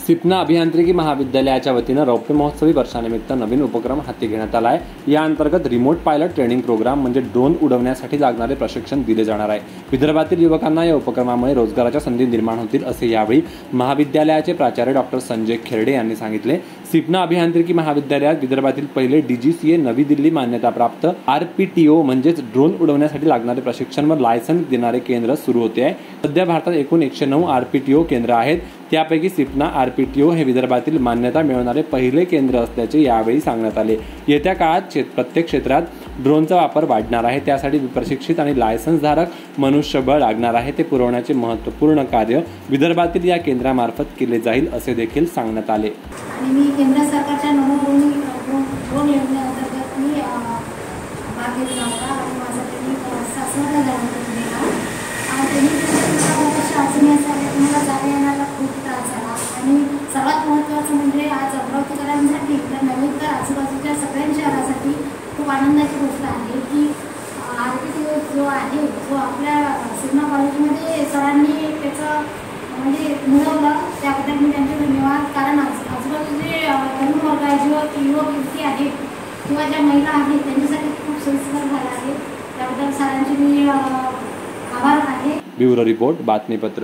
सिपना अभियांत्रिकी महाविद्यालयाच्या वतीनं रौप्य महोत्सवी वर्षानिमित्त नवीन उपक्रम हाती घेण्यात आला आहे। या अंतर्गत रिमोट पायलट ट्रेनिंग प्रोग्राम म्हणजे ड्रोन उडवण्यासाठी लागणारे प्रशिक्षण दिले जाणार आहे। विदर्भातील युवकांना या उपक्रमामुळे रोजगाराच्या संधी निर्माण होतील असे यावेळी महाविद्यालयाचे प्राचार्य डॉक्टर संजय खेरडे यांनी सांगितले। सिपना अभियांत्रिकी महाविद्यालयात विदर्भातील पहिले DGCA नवी दिल्ली मान्यताप्राप्त RPTO म्हणजेच ड्रोन उडवण्यासाठी लागणारे प्रशिक्षण व लायसन्स देणारे केंद्र सुरू होते आहे। सध्या भारतात एकूण 109 RPTO केंद्र आहेत। त्यापैकी सिपना RPTO हे विदर्भातील मान्यता मिळवणारे पहिले केंद्र असल्याचे यावेळी सांगण्यात आले। येत्या काळात प्रत्येक क्षेत्रात ड्रोनचा वापर वाढणार आहे। त्यासाठी प्रशिक्षित आणि लायसन्सधारक मनुष्यबळ लागणार आहे। ते पुरवण्याचे महत्त्वपूर्ण कार्य विदर्भातील या केंद्रामार्फत केले जाईल असे देखील सांगण्यात आले। आणि मी केंद्र सरकारच्या ड्रोन योजनेअंतर्गत मी भाग घेतला होता आणि माझा ट्रेनिंग सासवडला झाला मला जाण्या येण्याला खूप त्रास झाला आणि सर्वात महत्त्वाचं म्हणजे आज अमरावतीकरांसाठी तर नव्हे तर आजूबाजूच्या सगळ्या शहरासाठी खूप आनंदाची गोष्ट आहे की RPTO जो आहे जो आपल्या सिपना कॉलेजमध्ये सरांनी त्याचं म्हणजे मिळवलं त्याबद्दल मी त्यांचे धन्यवाद। कारण आजूबाजूचे तरुण वर्ग आहे युवक युवती आहेत किंवा ज्या महिला आहेत त्यांच्यासाठी खूप सोयीस्कर झालं आहे। त्याबद्दल सरांचे मी आभार आहे। ब्युरो रिपोर्ट बातमीपत्र।